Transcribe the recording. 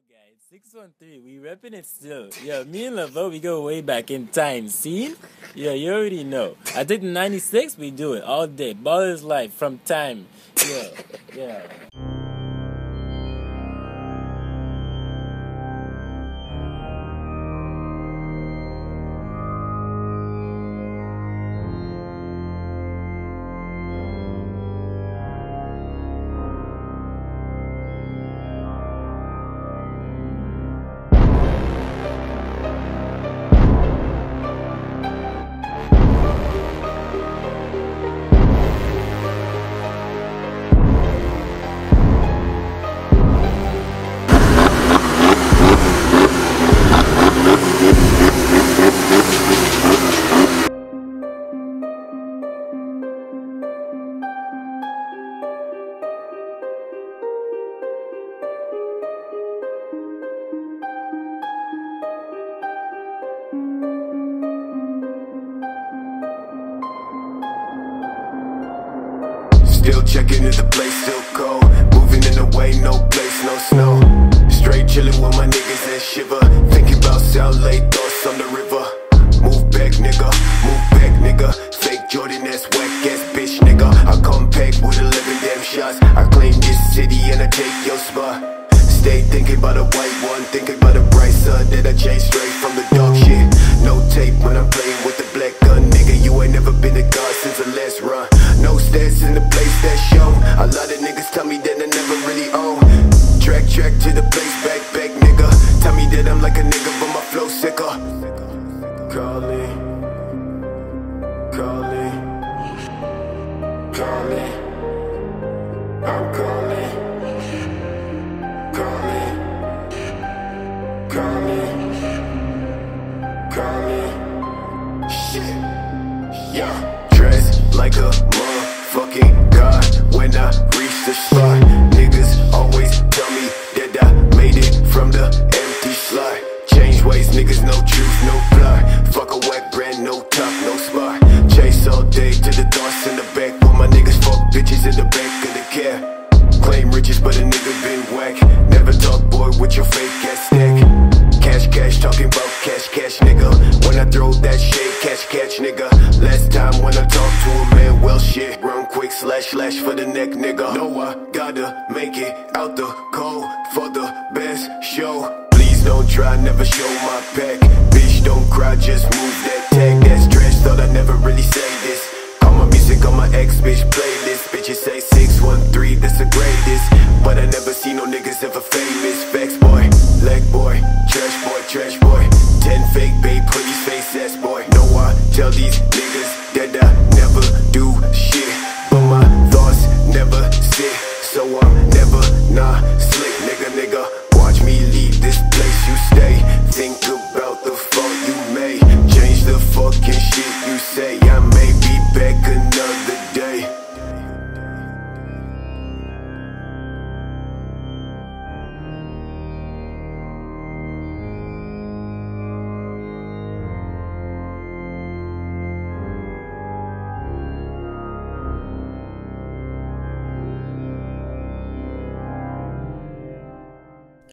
guys, 613, we repping it still. Yeah, me and Laveau, we go way back in time. See? Yeah, you already know. I think in 96, we do it all day. Ball is life from time. Yeah, yeah. Still checking if the place still cold. Moving in the way, no place, no snow. Straight chilling with my niggas and shiver. Thinking about South Lake, thoughts on the river. Move back, nigga, move back, nigga. Fake Jordan ass, whack ass bitch, nigga. I come pack with 11 damn shots. I claim this city and I take your spot. Stay thinking about a white one, thinking about a bright sun that I chase straight from the dark shit. No tape when I'm playing with the black gun, nigga. You ain't never been a god since the last run. No stats in the place that's shown. A lot of niggas tell me that I never really own. Track to the place, back, nigga. Tell me that I'm like a nigga, but my flow sicker. Calling, I'm calling, shit, yeah. Dressed like a motherfucking god when I reach the spot. Niggas always tell me that I made it from the empty slot. Change ways, niggas, no truth, no plot. Fuck a whack brand, no top, no spot. Chase all day to the thoughts in the back. With my niggas fuck bitches in the back of the cab. Claim riches, but a nigga been whack. Never talk, boy, with your fake ass stack. Cash, talking about cash, nigga. When I throw that shit, catch, nigga. Last time when I talked to a man, well shit. Run quick, slash for the neck, nigga. Know I gotta make it out the cold for the best show. Please don't try, never show my pack. Bitch, don't cry, just move that tag. That's trash, thought I never really say this. Call my music on my ex-bitch playlist. Bitches say 613, that's the greatest. But I never see no niggas ever famous. Facts, boy, leg boy, trash boy. 10 fake babe, hoodies, face ass boy. Know I tell these niggas that I never do shit, but my thoughts never sit, so I'm never not